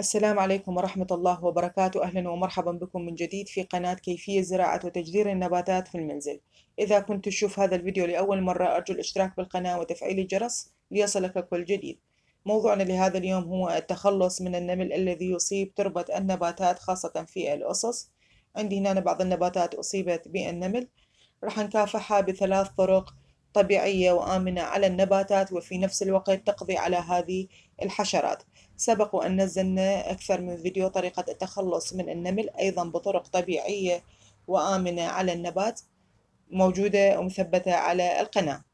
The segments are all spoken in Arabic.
السلام عليكم ورحمة الله وبركاته. أهلا ومرحبا بكم من جديد في قناة كيفية زراعة وتجدير النباتات في المنزل. إذا كنت تشوف هذا الفيديو لأول مرة أرجو الاشتراك بالقناة وتفعيل الجرس ليصلك كل جديد. موضوعنا لهذا اليوم هو التخلص من النمل الذي يصيب تربة النباتات خاصة في الأصص. عندي هنا بعض النباتات أصيبت بالنمل، راح نكافحها بثلاث طرق طبيعية وآمنة على النباتات وفي نفس الوقت تقضي على هذه الحشرات. سبق وأن نزلنا أكثر من فيديو طريقة التخلص من النمل أيضا بطرق طبيعية وآمنة على النبات، موجودة ومثبتة على القناة.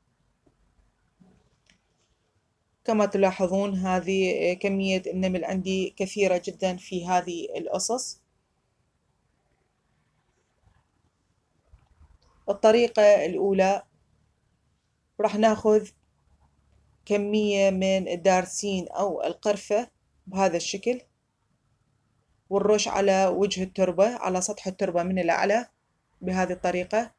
كما تلاحظون هذه كمية النمل عندي كثيرة جدا في هذه الأصص. الطريقة الأولى راح ناخذ كمية من الدارسين أو القرفة بهذا الشكل، ونرش على وجه التربة، على سطح التربة من الأعلى بهذه الطريقة.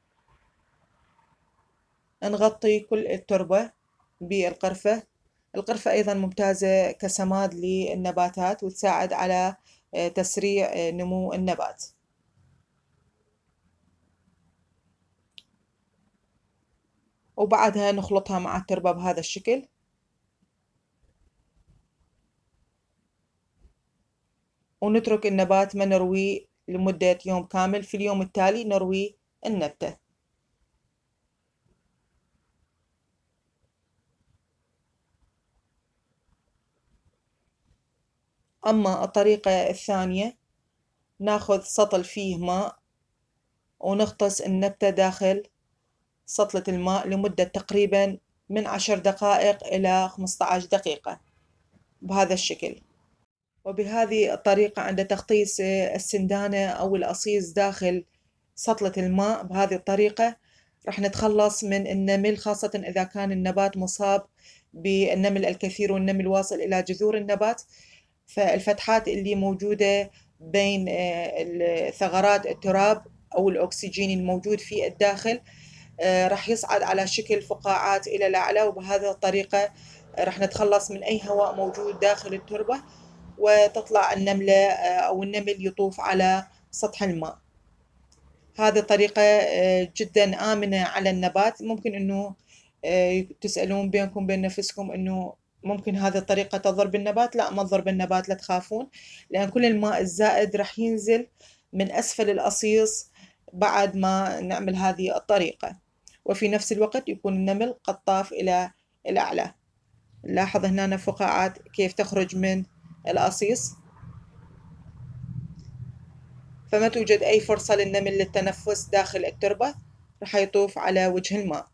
نغطي كل التربة بالقرفة. القرفة أيضا ممتازة كسماد للنباتات وتساعد على تسريع نمو النبات. وبعدها نخلطها مع التربة بهذا الشكل. ونترك النبات ما نرويه لمدة يوم كامل، في اليوم التالي نروي النبتة. أما الطريقة الثانية ناخذ سطل فيه ماء ونغطس النبتة داخل سطلة الماء لمدة تقريبا من 10 دقائق إلى 15 دقيقة بهذا الشكل. وبهذه الطريقة عند تغطيس السندانة أو الأصيص داخل سطلة الماء بهذه الطريقة راح نتخلص من النمل، خاصة إذا كان النبات مصاب بالنمل الكثير والنمل واصل إلى جذور النبات. فالفتحات اللي موجودة بين ثغرات التراب أو الأكسجين الموجود في الداخل راح يصعد على شكل فقاعات إلى الأعلى، وبهذه الطريقة راح نتخلص من أي هواء موجود داخل التربة وتطلع النملة أو النمل يطوف على سطح الماء. هذه الطريقة جدا آمنة على النبات. ممكن أنه تسألون بينكم بين نفسكم أنه ممكن هذه الطريقة تضر بالنبات. لا، ما تضر بالنبات، لا تخافون، لأن كل الماء الزائد راح ينزل من أسفل الأصيص بعد ما نعمل هذه الطريقة، وفي نفس الوقت يكون النمل قد طاف إلى الأعلى. لاحظ هنا فقاعات كيف تخرج من الأصيص، فما توجد أي فرصة للنمل للتنفس داخل التربة، راح يطوف على وجه الماء.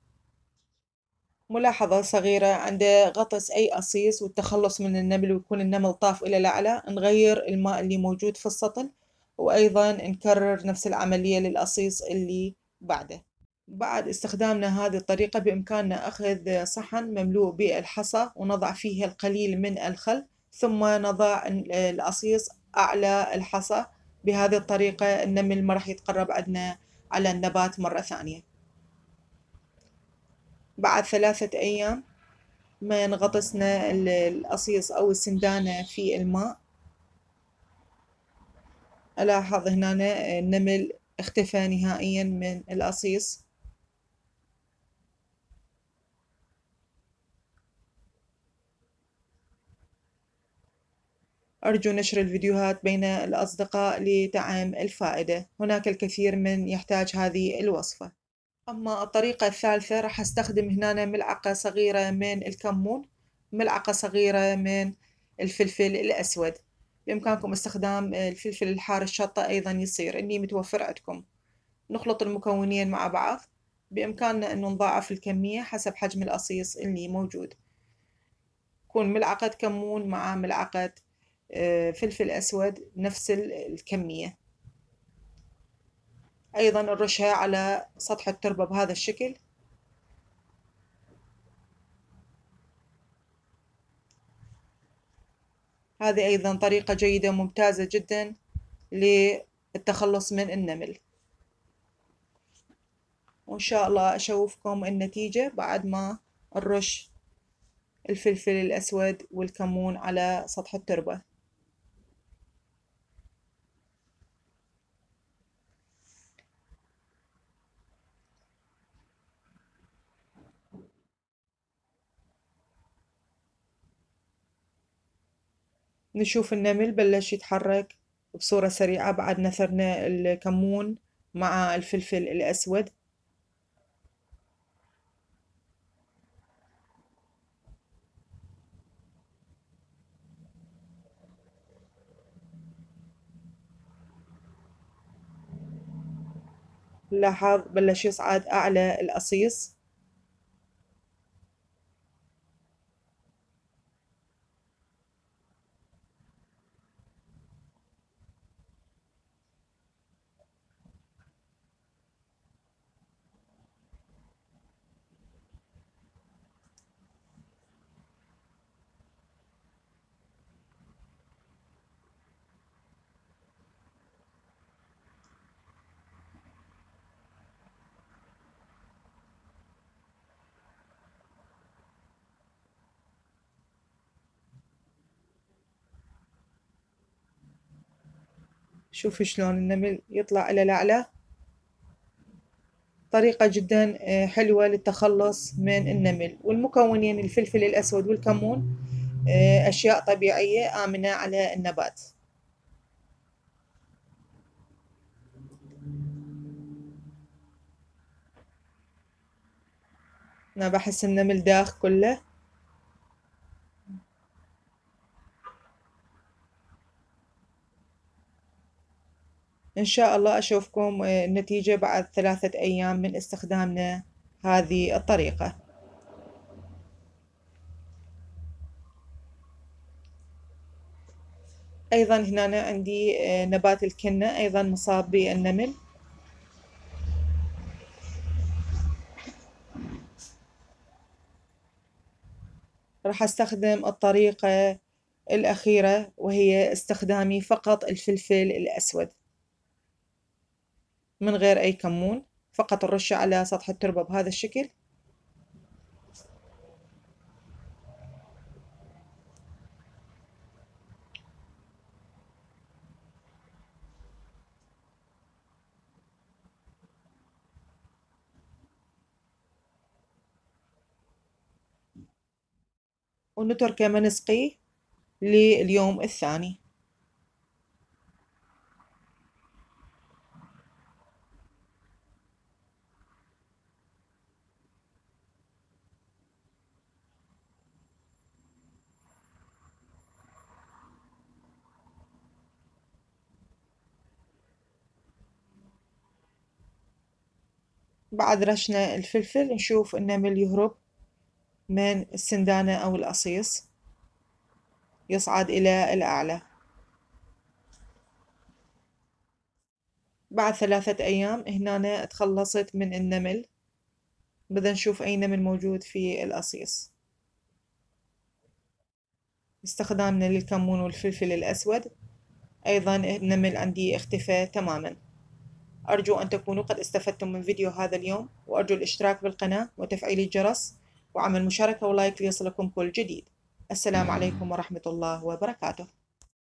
ملاحظة صغيرة عند غطس أي أصيص والتخلص من النمل ويكون النمل طاف إلى الأعلى، نغير الماء اللي موجود في السطل، وأيضا نكرر نفس العملية للأصيص اللي بعده. بعد استخدامنا هذه الطريقة بإمكاننا أخذ صحن مملوء بالحصى ونضع فيه القليل من الخل، ثم نضع الأصيص أعلى الحصى. بهذه الطريقة النمل ما راح يتقرب عندنا على النبات مرة ثانية. بعد 3 أيام ما نغطسنا الأصيص أو السندانة في الماء، ألاحظ هنا النمل اختفى نهائيا من الأصيص. أرجو نشر الفيديوهات بين الأصدقاء لدعم الفائدة، هناك الكثير من يحتاج هذه الوصفة. أما الطريقة الثالثة راح أستخدم هنا ملعقة صغيرة من الكمون، ملعقة صغيرة من الفلفل الأسود. بإمكانكم استخدام الفلفل الحار الشطة أيضا يصير، إني متوفر عندكم. نخلط المكونين مع بعض. بإمكاننا أنه نضاعف الكمية حسب حجم الأصيص اللي موجود. تكون ملعقة كمون مع ملعقة فلفل أسود نفس الكمية. أيضا نرشها على سطح التربة بهذا الشكل. هذه أيضا طريقة جيدة ممتازة جدا للتخلص من النمل. وإن شاء الله أشوفكم النتيجة بعد ما نرش الفلفل الأسود والكمون على سطح التربة. نشوف النمل بلش يتحرك بصورة سريعة بعد نثرنا الكمون مع الفلفل الأسود. لاحظ بلش يصعد أعلى القصيص. شوف شلون النمل يطلع إلى الأعلى. طريقة جدا حلوة للتخلص من النمل. والمكونين الفلفل الأسود والكمون أشياء طبيعية آمنة على النبات. أنا بحس النمل داخ كله. إن شاء الله أشوفكم النتيجة بعد 3 أيام من استخدامنا هذه الطريقة. أيضا هنا عندي نبات الكنة أيضا مصاب بالنمل. راح أستخدم الطريقة الأخيرة وهي استخدامي فقط الفلفل الأسود من غير أي كمون، فقط الرشة على سطح التربة بهذا الشكل. ونتركه ما نسقيه لليوم الثاني. بعد رشنا الفلفل نشوف النمل يهرب من السندانة أو القصيص، يصعد إلى الأعلى. بعد 3 أيام هنا تخلصت من النمل. بدنا نشوف أي نمل موجود في القصيص. استخدامنا للكمون والفلفل الأسود أيضا النمل عندي اختفى تماما. أرجو أن تكونوا قد استفدتم من فيديو هذا اليوم، وأرجو الاشتراك بالقناة وتفعيل الجرس وعمل مشاركة ولايك ليصلكم كل جديد. السلام عليكم ورحمة الله وبركاته.